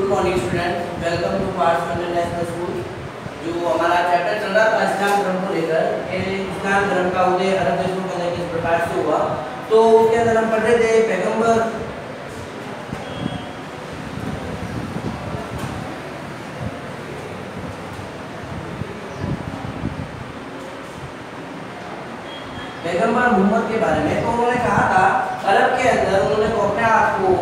Morning student, welcome to parts international school. जो हमारा chapter चल रहा था इस्लाम धर्म को लेकर, इस्लाम धर्म का उदय अरब देशों के अंदर किस प्रकार से हुआ, तो उसके अंदर हम पढ़ रहे थे पैगंबर मोहम्मद के बारे में। तो उन्होंने कहा था अरब के अंदर उन्होंने अपने आप को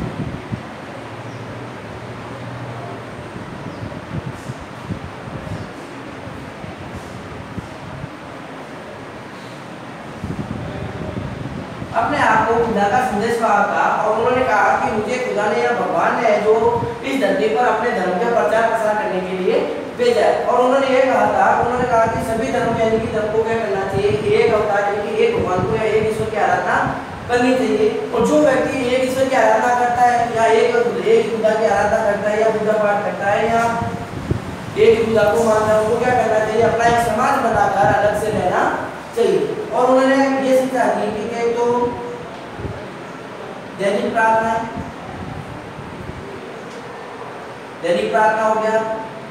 खुदा का संदेश था और उन्होंने कहा कि मुझे खुदा ने या भगवान ने जो इस धरती पर अपने धर्म का प्रचार प्रसार करने के लिए भेजा है। और उन्होंने ये कहा था, उन्होंने कहा कि सभी धर्म यानी कि धर्म को क्या करना चाहिए, एक अवतार यानी कि एक भगवान को या एक ईश्वर की आराधना करनी चाहिए। और जो व्यक्ति एक ईश्वर की आराधना करता है या एक खुदा की आराधना करता है या पूजा पाठ करता है या एक खुदा को मानता है, उनको क्या करना चाहिए, अपना एक समाज बनाकर अलग से रहना चाहिए। और उन्होंने ये शिक्षा दी कि तो दैनिक प्रार्थना हो गया,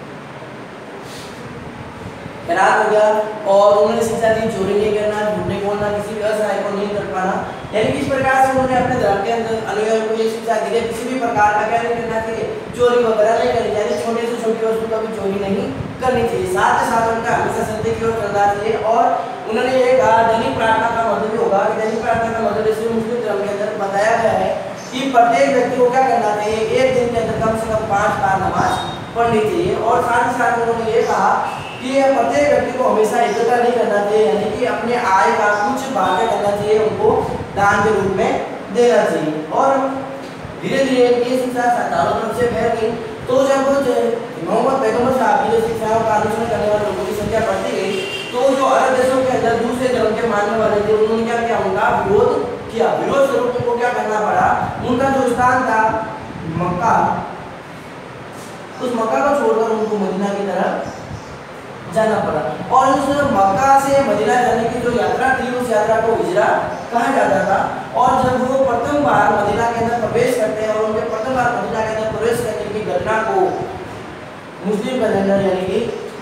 खैरात हो गया। और उन्होंने शिक्षा दी चोरी नहीं करना, झूठ नहीं बोलना, किसी भी असहाय को नहीं कर पाना। यानी कि इस प्रकार से उन्होंने अपने धर्म के अंदर अनुयायियों को ये शिक्षा दी है किसी भी प्रकार का क्या नहीं करना चाहिए, चोरी वगैरह नहीं करनी चाहिए, छोटे से छोटी वस्तु का भी चोरी नहीं करनी चाहिए। साथ ही साथ उनका हमेशा सत्य की ओर चलना चाहिए। और उन्होंने ये कहा दैनिक प्रार्थना का मतलब भी होगा कि दैनिक प्रार्थना का मतलब जैसे मुस्लिम धर्म के अंदर बताया गया है कि प्रत्येक व्यक्ति को क्या करना चाहिए, एक दिन के अंदर कम से कम 5 बार नमाज पढ़नी चाहिए। और साथ ही साथ उन्होंने ये कहा कि प्रत्येक व्यक्ति को हमेशा इकट्ठा नहीं करना चाहिए, यानी कि अपने आय का कुछ भाग करना चाहिए, उनको दान के रूप में देना चाहिए। और धीरे धीरे ये शिक्षा चारों तरफ से फैल गई। तो जब मोहम्मद पैगंबर साहब की जो शिक्षाओं का अनुसरण करने वाले लोगों की संख्या बढ़ती गई, तो जो अरब देशों के अंदर दूसरे धर्म के मानने वाले थे उन्होंने क्या किया, उनका विरोध किया। विरोध स्वरूप उनको क्या करना पड़ा, उनका जो स्थान था मक्का, उस मक्का को छोड़कर उनको मदीना की तरफ जाना पड़ा। और उस मक्का से मदीना जाने की जो यात्रा थी, उस यात्रा को हिजरा कहा जाता था। और जब वो प्रथम बार मदीना के अंदर प्रवेश करते हैं और उनके प्रथम बार मदीना के अंदर प्रवेश करने की घटना को मुस्लिम कैलेंडर यानी कि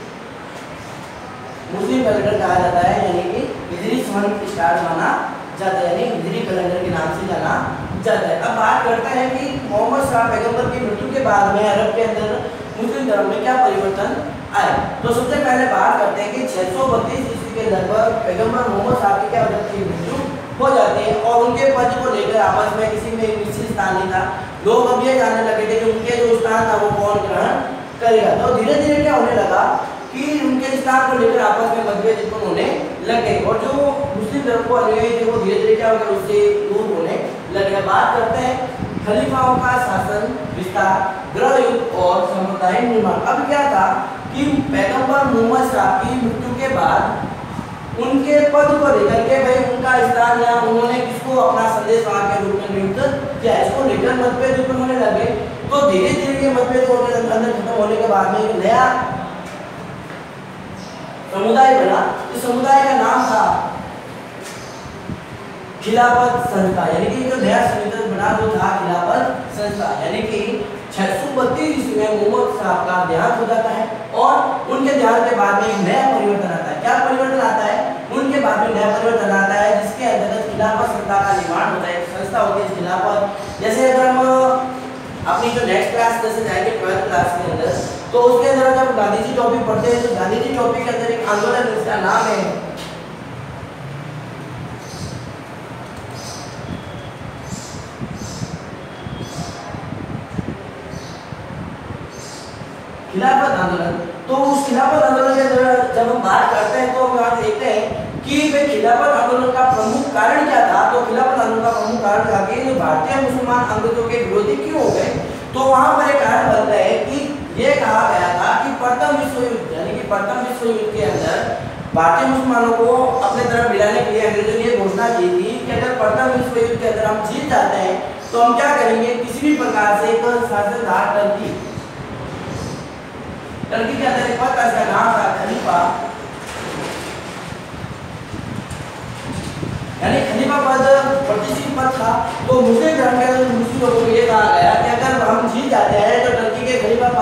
मुस्लिम कैलेंडर कहा जाता है, यानी कि हिजरी सन स्टार्ट माना जाता है, यानी हिजरी कैलेंडर के नाम से जाना जाता है। अब बात करते हैं कि मोहम्मद शाह पैगंबर की मृत्यु के बाद में अरब के अंदर मुस्लिम धर्म में क्या परिवर्तन आए। तो सबसे पहले बात करते हैं कि 632 ईस्वी के लगभग पैगंबर मोहम्मद साहब की क्या हो जाती है, मृत्यु हो जाती है। और उनके पद को लेकर आपस में किसी में निश्चित स्थान नहीं था। लोग अब ये जानने लगे थे कि उनके जो स्थान था वो कौन ग्रहण करेगा। तो धीरे धीरे क्या होने लगा कि उनके स्थान को लेकर आपस में मतभेद उत्पन्न होने लगे और जो मुस्लिम धर्म को अनुयायी थे वो धीरे धीरे क्या हो गया, उससे दूर होने लगे। बात करते हैं खलीफाओं का शासन विस्तार, गृह युद्ध और सामुदायिक निर्माण। अब क्या था कि पैगंबर मोहम्मद साहब की मृत्यु के बाद उनके पद को लेकर के भाई उनका स्थान या उन्होंने किसको अपना संदेश वहां के रूप में नियुक्त किया, इसको लेकर मतभेद उत्पन्न होने लगे। तो धीरे धीरे ये मतभेद अंदर खत्म होने के बाद में एक नया समुदाय बना। इस समुदाय का नाम था खिलाफत संस्था, यानी कि जो नया संगठन बना वो था खिलाफत संस्था। यानी कि 632 ईस्वी में मोहम्मद साहब का देहांत हो जाता है और उनके देहांत के बाद में एक नया परिवर्तन आता है। क्या परिवर्तन आता है, उनके बाद में नया परिवर्तन आता है जिसके अंतर्गत खिलाफत संस्था का निर्माण होता है। संस्था होती है खिलाफत। जैसे अगर हम अपनी जो नेक्स्ट क्लास जैसे जाएंगे 12th क्लास के अंदर, तो उसके अंदर जब गांधी जी टॉपिक पढ़ते हैं तो गांधी जी टॉपिक के अंदर एक आंदोलन जिसका नाम है खिलाफत आंदोलन। तो उस खिलाफत आंदोलन के अंदर जब हम बात करते हैं तो हम यहाँ देखते हैं कि वे खिलाफत आंदोलन का प्रमुख कारण क्या था। तो खिलाफत आंदोलन का प्रमुख कारण था कि भारतीय मुसलमान अंग्रेजों के विरोधी क्यों हो गए। तो वहां पर एक कारण बनता है कि ये कहा गया था कि प्रथम विश्व युद्ध यानी कि प्रथम विश्व युद्ध के अंदर भारतीय मुसलमानों को अपने तरफ मिलाने के लिए अंग्रेजों ने घोषणा की थी कि अगर प्रथम विश्व युद्ध के अंदर हम जीत जाते हैं तो हम क्या करेंगे, किसी भी प्रकार से एक शासनदार टर्की के अंदर एक पद का नाम था खलीफा, यानी खलीफा पद प्रतिष्ठित पद था। तो मुस्लिम धर्म के मुस्लिम लोगों को ये कहा गया कि अगर हम जीत जाते हैं तो टर्की के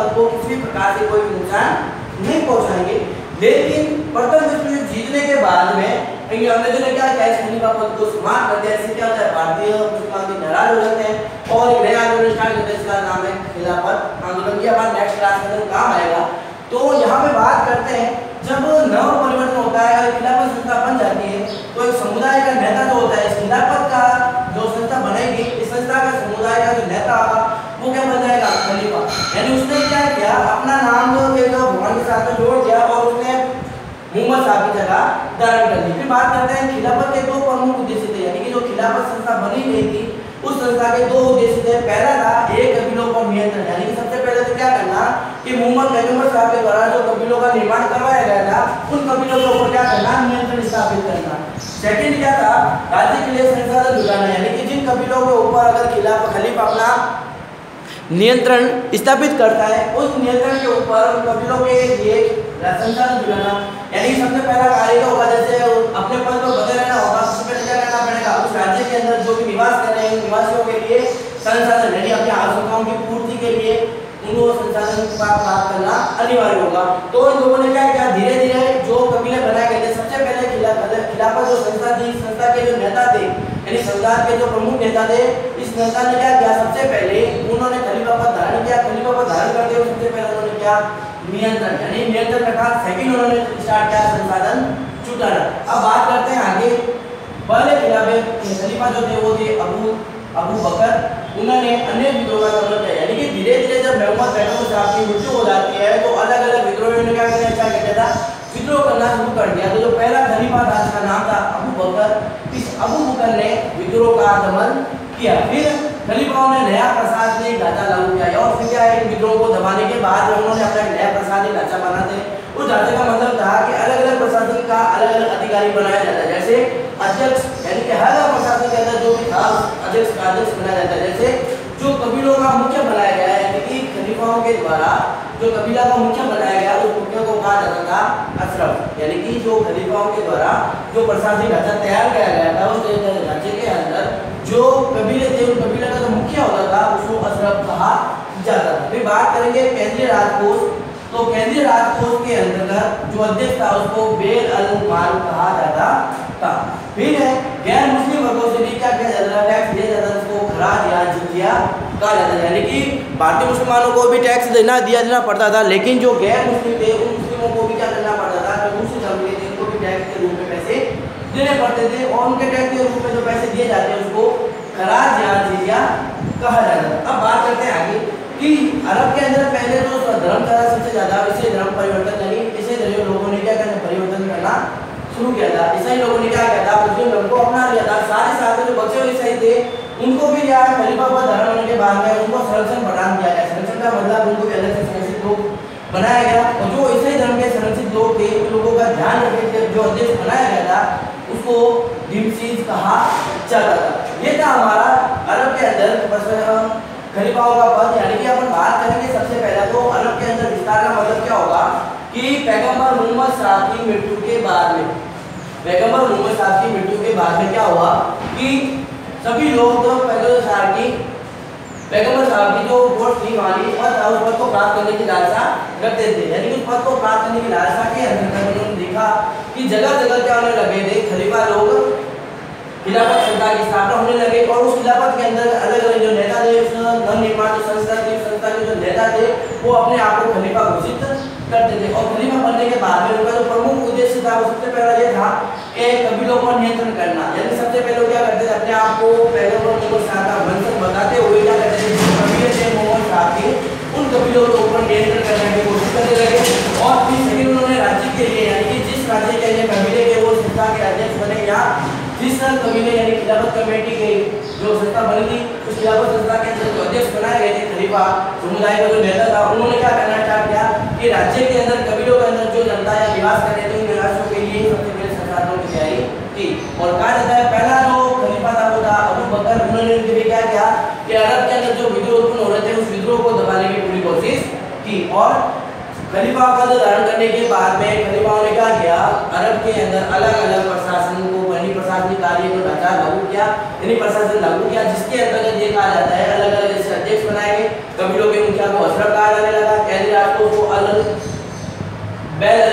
खिलाफत को किसी भी प्रकार से कोई भी नुकसान नहीं पहुंचाएंगे। लेकिन प्रथम विश्व युद्ध जीतने के बाद में अंग्रेजों ने क्या किया, इस खिलाफत को समाप्त कर दिया। इससे क्या होता है, भारतीय मुसलमान नाराज हो जाते हैं और एक नया आंदोलन स्टार्ट करते हैं, इसका नाम है खिलाफत आंदोलन। की हमारे नेक्स्ट क्लास के अंदर काम आएगा। तो यहाँ पे बात करते हैं, जब नव परिवर्तन होता है और खिलाफत संस्था बन जाती है तो एक समुदाय का नेता जो होता है, इस खिलाफत का जो संस्था बनेगी, इस संस्था का समुदाय का जो नेता होगा वो क्या बन जाएगा, खलीफा। यानी उसने क्या किया, अपना नाम जो भगवान के साथ में जोड़ दिया और उसने मोहम्मद साहब की जगह धारण कर ली। फिर बात करते हैं खिलाफत के दो प्रमुख उद्देश्य थे, यानी कि जो खिलाफत संस्था बनी गई थी उस संस्था के दो उद्देश्य थे। पहला था एक कबीलों पर नियंत्रण, यानी कि सबसे पहले तो क्या करना कि मोहम्मद पैगंबर साहब के द्वारा जो कबीलों का निर्माण करवाया गया था उन कबीलों के ऊपर क्या करना, नियंत्रण स्थापित करना। सेकंड क्या था, राज्य के लिए संसाधन जुटाना, यानी कि जिन कबीलों के ऊपर अगर खलीफा अपना नियंत्रण स्थापित करता है उस नियंत्रण के ऊपर कबीलों के लिए संसाधन जुटाना। यानी कि सबसे पहला कार्य क्या होगा, जैसे अपने पद पर बने रहना होगा, सबसे पहले क्या करना पड़ेगा, उस राज्य के अंदर जो भी निवास कर रहे हैं निवासियों के लिए संसाधन, यानी अपनी आवश्यकताओं की पूर्ति के लिए उनको संसाधन प्राप्त करना अनिवार्य होगा। तो इन लोगों ने क्या किया, धीरे धीरे जो कबीले बनाए गए थे, सबसे पहले खिलाफत जो संस्था थी, संस्था के जो नेता थे, यानी संस्था के जो प्रमुख नेता थे, इस नेता ने क्या किया, सबसे पहले उन्होंने खलीफा पद धारण किया। खलीफा पद धारण करते हुए सबसे पहले उन्होंने क्या, नियंत्रण, यानी नियंत्रण रखा। सेकंड उन्होंने स्टार्ट किया संसाधन जुटाना। अब बात करते हैं आगे, पहले खलीफा जो थे वो थे अबू बकर, उन्होंने अनेक विद्रोह का गठन किया। यानी कि धीरे धीरे जब मोहम्मद पैगंबर साहब की मृत्यु हो जाती है तो अलग अलग विद्रोहियों ने क्या किया था, विद्रोह करना शुरू कर दिया। तो जो पहला खलीफा था जिसका नाम था अबू बकर, इस अबू बकर ने विद्रोह का दमन किया। फिर खलीफाओं ने नया प्रशासनिक ढांचा लागू किया और फिर क्या है, विद्रोह को दबाने के बाद उन्होंने अपना नया प्रशासनिक ढांचा बनाते। उस ढांचे का मतलब था कि अलग अलग प्रशासन का अलग अलग अधिकारी बनाया जाता है, जैसे अध्यक्ष, यानी कि हर प्रशासन के अंदर जो भी था अध्यक्ष बनाया जाता है। जैसे जो कबीलों का मुख्य बनाया गया है, यानी कि खलीफाओं के द्वारा जो कबीला का मुख्य बनाया गया उस मुख्य को कहा जाता था अशरफ। यानी कि जो खलीफाओं के द्वारा जो प्रशासनिक ढांचा तैयार किया गया था उस ढांचे के अंदर जो कबीले थे उन कबीले का जो मुखिया होता था उसको अशरफ कहा जाता था। फिर बात करेंगे केंद्रीय राजकोष, तो केंद्रीय राजकोष के अंतर्गत जो अध्यक्ष था उसको बेल अल माल कहा जाता था। फिर है गैर मुस्लिम वर्गों से भी क्या किया जाता था, टैक्स दिया जाता था, उसको खराज या जिजिया कहा जाता था। यानी कि भारतीय मुसलमानों को भी टैक्स देना पड़ता था, लेकिन जो गैर मुस्लिम थे उन मुस्लिमों को भी क्या करना पड़ता था, जो दूसरे धर्म के थे उनको भी टैक्स के रूप में पैसे देने पड़ते थे और उनके टैक्स के रूप में जो पैसे दिए जाते हैं उसको खराज या जिजिया कहा जाता था। अब बात करते हैं आगे कि अरब के अंदर पहले जो धर्म था सबसे ज्यादा इसे धर्म परिवर्तन, यानी इसे लोगों ने क्या करना, परिवर्तन करना शुरू किया था। ईसाई लोगों ने क्या किया था, मुस्लिम धर्म को अपना लिया था। साथ ही साथ जो बचे हुए ईसाई थे उनको भी यार खलीफा पर धारण होने के बाद में उनको संरक्षण प्रदान किया गया। संरक्षण का मतलब उनको भी अलग से संरक्षित लोग बनाया गया और जो ईसाई धर्म के संरक्षित लोग थे उन लोगों का ध्यान रखते जो अध्यक्ष बनाया गया था उसको डिमसीज कहा जाता था। ये था हमारा अरब के अंदर खलीफाओं का पद। यानी कि अपन बात करेंगे सबसे पहले तो अरब के अंदर विस्तार का मतलब क्या होगा कि पैगंबर मोहम्मद साहब की मृत्यु के बाद में, पैगंबर मोहम्मद साहब की मृत्यु के बाद में क्या हुआ कि सभी लोग तो पैगंबर साहब की जो वोट थी वाली पद था उस पद को प्राप्त करने की लालसा रखते थे। यानी कि उस पद को प्राप्त करने की लालसा के अंदर उन्होंने देखा कि जगह जगह क्या होने लगे थे, खलीफा लोग खिलाफत संस्था की स्थापना होने लगे और उस खिलाफत के अंदर अलग अलग जो नेता थे, उस नवनिर्माण संस्था के जो नेता थे वो अपने आप को खलीफा घोषित करते थे। और खलीफा बनने के बाद में उनका जो प्रमुख उद्देश्य था वो सबसे पहला ये था कि कबीलों पर नियंत्रण करना। यानी सबसे पहले क्या करते थे, अपने आप को पैगंबर मोहम्मद साहब का वंशज बताते हुए क्या करते थे, जो कबीले थे मोहम्मद साहब के उन कबीलों के ऊपर नियंत्रण करने की कोशिश करने लगे। और फिर सेकंड उन्होंने राज्य के लिए, यानी कि जिस राज्य के लिए कबीले के वो संस्था के अध्यक्ष बने या जिस कबीले यानी खिलाफत कमेटी की जो संस्था बनी थी उस खिलाफत संस्था के अंदर जो अध्यक्ष बनाए गए थे खलीफा समुदाय का जो नेता था, उन्होंने क्या करना स्टार्ट किया कि राज्य के अंदर कबीलों के अंदर जो जनता या निवास कर रहे थे उन निवासियों के लिए सबसे पहले संसाधनों की तैयारी की। और कहा जाता है पहला जो खलीफा था वो था अबू बकर। उन्होंने क्या किया कि अरब के अंदर जो विद्रोह उत्पन्न हो रहे थे उस विद्रोह को दबाने की पूरी कोशिश की। और खलीफा पद धारण करने के बाद में खलीफाओं ने क्या किया, अरब के अंदर अलग अलग प्रशासन को प्रशासनिक कार्य को ढांचा लागू किया, यानी प्रशासन लागू किया, जिसके अंतर्गत ये कहा जाता है अलग अलग जैसे अध्यक्ष बनाए गए, कबीलों के मुखिया को अशरफ कहा जाने लगा, वेल